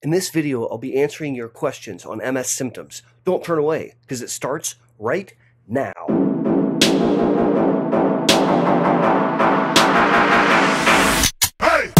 In this video, I'll be answering your questions on MS symptoms. Don't turn away, because it starts right now. Hey!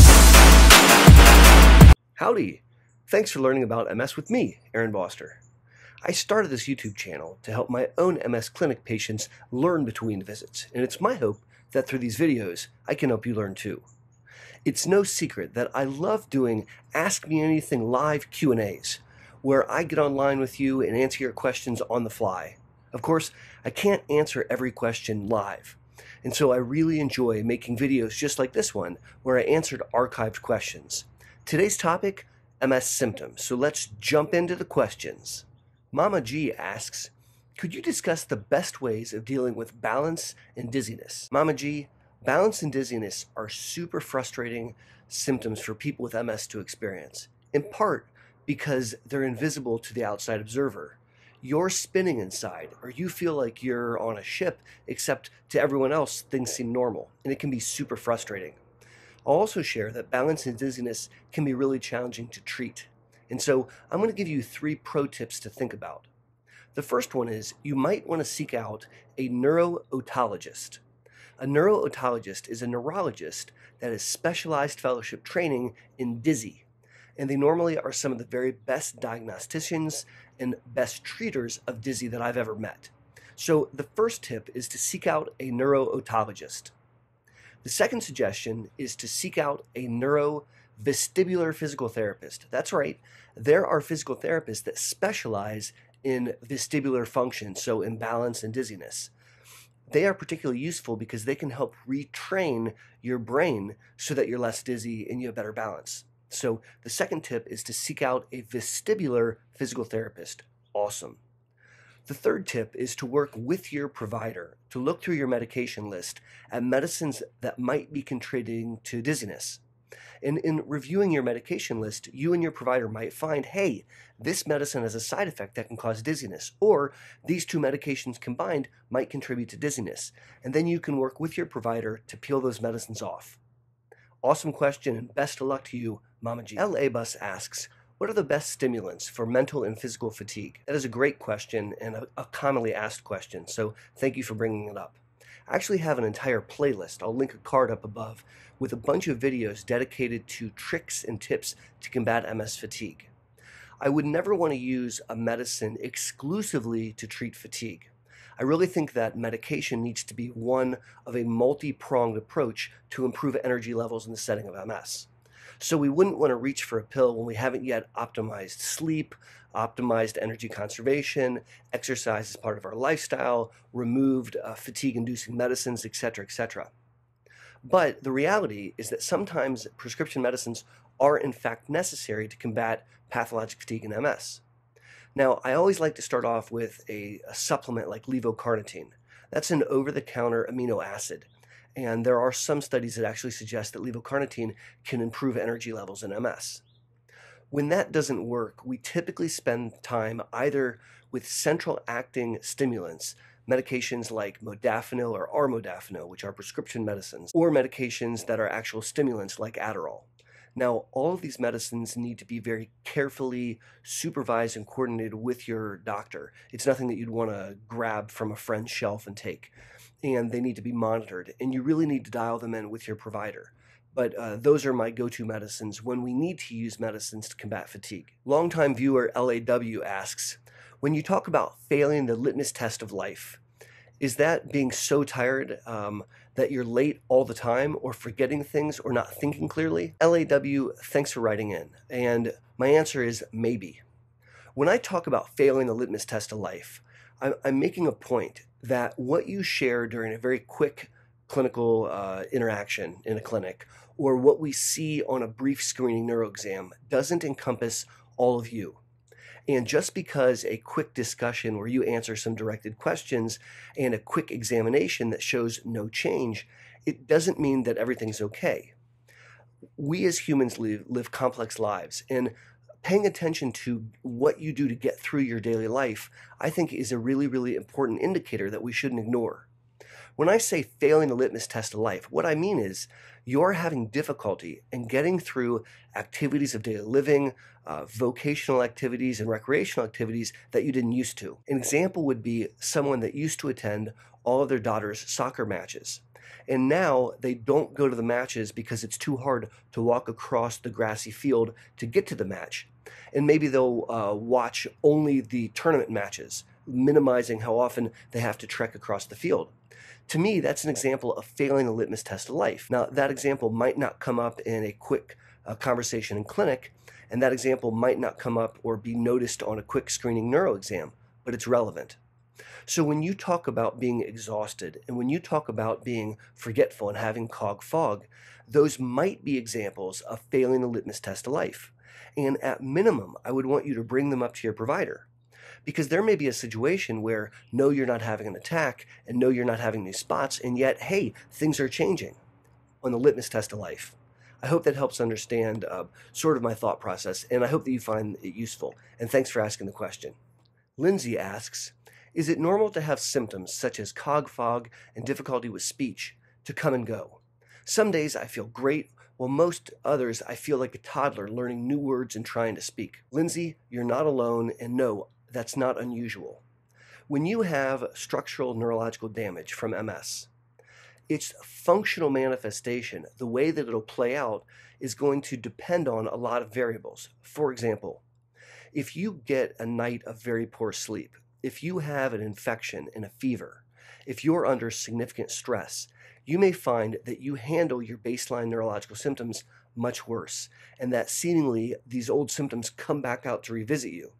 Howdy! Thanks for learning about MS with me, Aaron Boster. I started this YouTube channel to help my own MS clinic patients learn between visits, and it's my hope that through these videos, I can help you learn too. It's no secret that I love doing Ask Me Anything live Q&As, where I get online with you and answer your questions on the fly. Of course, I can't answer every question live, and so I really enjoy making videos just like this one, where I answered archived questions. Today's topic, MS symptoms, so let's jump into the questions. Mama G asks, could you discuss the best ways of dealing with balance and dizziness? Mama G, balance and dizziness are super frustrating symptoms for people with MS to experience, in part because they're invisible to the outside observer. You're spinning inside, or you feel like you're on a ship, except to everyone else things seem normal, and it can be super frustrating. I'll also share that balance and dizziness can be really challenging to treat, and so I'm going to give you 3 pro tips to think about. The first one is you might want to seek out a neuro-otologist. A neuro-otologist is a neurologist that has specialized fellowship training in dizzy, and they normally are some of the very best diagnosticians and best treaters of dizzy that I've ever met. So the first tip is to seek out a neuro-otologist. The second suggestion is to seek out a neurovestibular physical therapist. That's right, there are physical therapists that specialize in vestibular function, so in balance and dizziness. They are particularly useful because they can help retrain your brain so that you're less dizzy and you have better balance. So the second tip is to seek out a vestibular physical therapist. Awesome. The third tip is to work with your provider to look through your medication list at medicines that might be contributing to dizziness. And in reviewing your medication list, you and your provider might find, hey, this medicine has a side effect that can cause dizziness, or these 2 medications combined might contribute to dizziness. And then you can work with your provider to peel those medicines off. Awesome question, and best of luck to you, Mama G. LA Bus asks, what are the best stimulants for mental and physical fatigue? That is a great question and a commonly asked question, so thank you for bringing it up. I actually have an entire playlist, I'll link a card up above, with a bunch of videos dedicated to tricks and tips to combat MS fatigue. I would never want to use a medicine exclusively to treat fatigue. I really think that medication needs to be one of a multi-pronged approach to improve energy levels in the setting of MS. So we wouldn't want to reach for a pill when we haven't yet optimized sleep, optimized energy conservation, exercise as part of our lifestyle, removed fatigue-inducing medicines, etc., etc. But the reality is that sometimes prescription medicines are in fact necessary to combat pathologic fatigue in MS. Now, I always like to start off with a supplement like levocarnitine. That's an over-the-counter amino acid. And there are some studies that actually suggest that levocarnitine can improve energy levels in MS. When that doesn't work, we typically spend time either with central acting stimulants, medications like modafinil or armodafinil, which are prescription medicines, or medications that are actual stimulants like Adderall. Now, all of these medicines need to be very carefully supervised and coordinated with your doctor. It's nothing that you'd want to grab from a friend's shelf and take. And they need to be monitored, and you really need to dial them in with your provider. But those are my go-to medicines when we need to use medicines to combat fatigue. Longtime viewer LAW asks, when you talk about failing the litmus test of life, is that being so tired that you're late all the time, or forgetting things, or not thinking clearly? LAW, thanks for writing in. And my answer is maybe. When I talk about failing the litmus test of life, I'm making a point that what you share during a very quick clinical interaction in a clinic, or what we see on a brief screening neuro exam, doesn't encompass all of you. And just because a quick discussion where you answer some directed questions and a quick examination that shows no change, it doesn't mean that everything's okay. We as humans live complex lives, and paying attention to what you do to get through your daily life, I think, is a really, really important indicator that we shouldn't ignore. When I say failing the litmus test of life, what I mean is you're having difficulty in getting through activities of daily living, vocational activities, and recreational activities that you didn't used to. An example would be someone that used to attend all of their daughter's soccer matches. And now they don't go to the matches because it's too hard to walk across the grassy field to get to the match. And maybe they'll watch only the tournament matches, minimizing how often they have to trek across the field. To me, that's an example of failing the litmus test of life. Now, that example might not come up in a quick conversation in clinic, and that example might not come up or be noticed on a quick screening neuro exam, but it's relevant. So when you talk about being exhausted and when you talk about being forgetful and having cog fog, those might be examples of failing the litmus test of life. And at minimum, I would want you to bring them up to your provider. Because there may be a situation where no, you're not having an attack, and no, you're not having these spots, and yet, hey, things are changing on the litmus test of life. I hope that helps understand sort of my thought process, and I hope that you find it useful. And thanks for asking the question. Lindsay asks, is it normal to have symptoms such as cog fog and difficulty with speech to come and go? Some days I feel great, while most others I feel like a toddler learning new words and trying to speak. Lindsay, you're not alone, and no, that's not unusual. When you have structural neurological damage from MS, its functional manifestation, the way that it'll play out, is going to depend on a lot of variables. For example, if you get a night of very poor sleep, if you have an infection and a fever, if you're under significant stress, you may find that you handle your baseline neurological symptoms much worse, and that seemingly these old symptoms come back out to revisit you.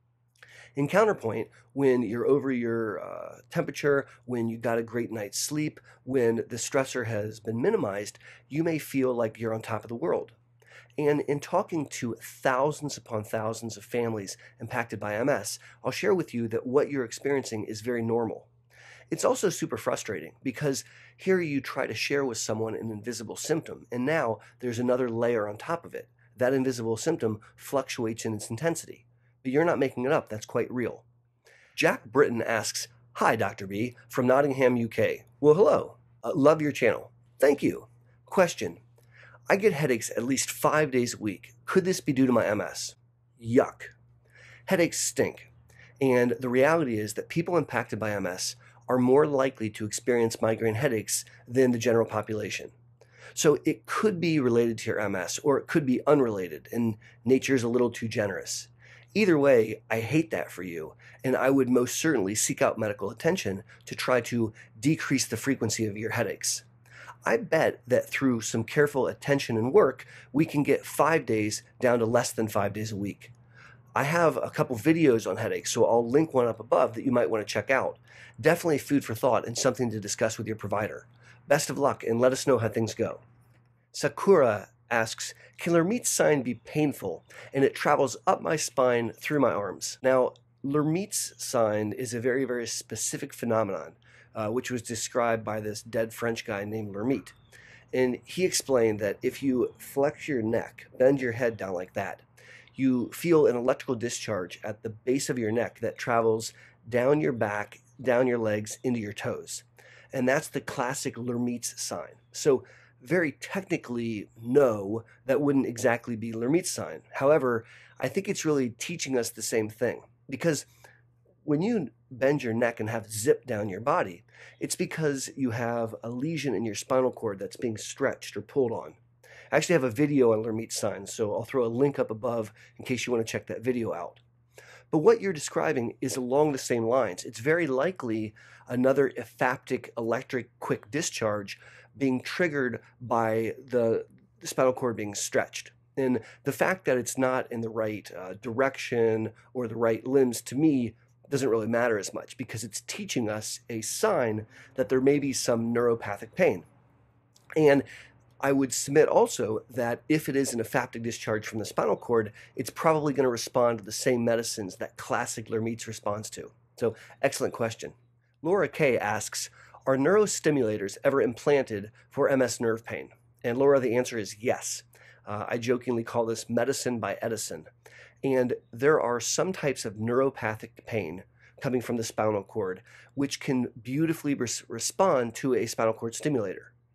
In counterpoint, when you're over your temperature, when you got a great night's sleep, when the stressor has been minimized, you may feel like you're on top of the world. And in talking to thousands upon thousands of families impacted by MS, I'll share with you that what you're experiencing is very normal. It's also super frustrating because here you try to share with someone an invisible symptom, and now there's another layer on top of it. That invisible symptom fluctuates in its intensity. But you're not making it up, that's quite real. Jack Britton asks, hi Dr. B, from Nottingham, UK. Well, hello. Love your channel. Thank you. Question. I get headaches at least 5 days a week. Could this be due to my MS? Yuck. Headaches stink. And the reality is that people impacted by MS are more likely to experience migraine headaches than the general population. So it could be related to your MS, or it could be unrelated, and nature's a little too generous. Either way, I hate that for you, and I would most certainly seek out medical attention to try to decrease the frequency of your headaches. I bet that through some careful attention and work, we can get 5 days down to less than 5 days a week. I have a couple videos on headaches, so I'll link one up above that you might want to check out. Definitely food for thought and something to discuss with your provider. Best of luck, and let us know how things go. Sakura asks, can Lhermitte's sign be painful and it travels up my spine through my arms? Now, Lhermitte's sign is a very, very specific phenomenon, which was described by this dead French guy named Lhermitte. And he explained that if you flex your neck, bend your head down like that, you feel an electrical discharge at the base of your neck that travels down your back, down your legs, into your toes. And that's the classic Lhermitte's sign. So very technically, no, that wouldn't exactly be Lhermitte's sign. However, I think it's really teaching us the same thing. Because when you bend your neck and have zip down your body, it's because you have a lesion in your spinal cord that's being stretched or pulled on. I actually have a video on Lhermitte's sign, so I'll throw a link up above in case you want to check that video out. But what you're describing is along the same lines. It's very likely another ephaptic electric quick discharge being triggered by the spinal cord being stretched. And the fact that it's not in the right direction or the right limbs, to me, doesn't really matter as much because it's teaching us a sign that there may be some neuropathic pain. And I would submit also that if it is an ephaptic discharge from the spinal cord, it's probably going to respond to the same medicines that classic Lhermitte's responds to. So, excellent question. Laura K. asks, are neurostimulators ever implanted for MS nerve pain? And Laura, the answer is yes. I jokingly call this medicine by Edison. And there are some types of neuropathic pain coming from the spinal cord which can beautifully respond to a spinal cord stimulator.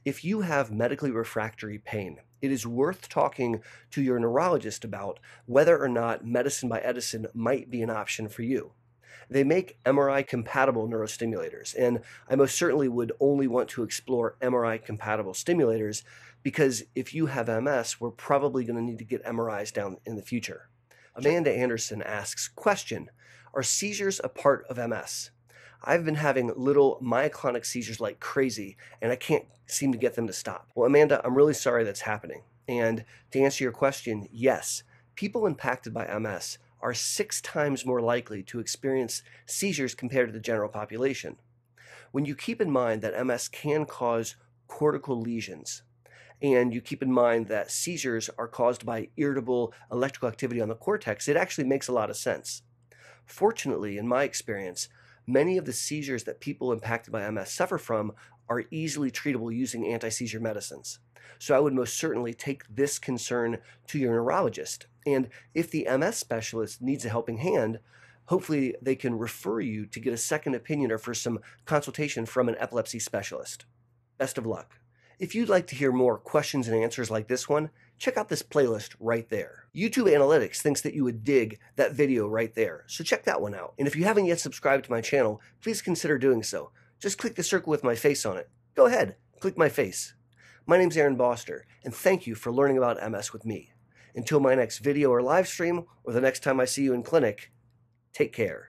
If you have medically refractory pain, it is worth talking to your neurologist about whether or not Medicine by Edison might be an option for you. They make MRI-compatible neurostimulators, and I most certainly would only want to explore MRI-compatible stimulators because if you have MS, we're probably going to need to get MRIs down in the future. Amanda Anderson asks, question, are seizures a part of MS? I've been having little myoclonic seizures like crazy, and I can't seem to get them to stop. Well, Amanda, I'm really sorry that's happening. And to answer your question, yes, people impacted by MS are 6 times more likely to experience seizures compared to the general population. When you keep in mind that MS can cause cortical lesions, and you keep in mind that seizures are caused by irritable electrical activity on the cortex, it actually makes a lot of sense. Fortunately, in my experience, many of the seizures that people impacted by MS suffer from are easily treatable using anti-seizure medicines. So I would most certainly take this concern to your neurologist. And if the MS specialist needs a helping hand, hopefully they can refer you to get a second opinion or for some consultation from an epilepsy specialist. Best of luck. If you'd like to hear more questions and answers like this one, check out this playlist right there. YouTube Analytics thinks that you would dig that video right there, so check that one out. And if you haven't yet subscribed to my channel, please consider doing so. Just click the circle with my face on it. Go ahead, click my face. My name's Aaron Boster, and thank you for learning about MS with me. Until my next video or live stream, or the next time I see you in clinic, take care.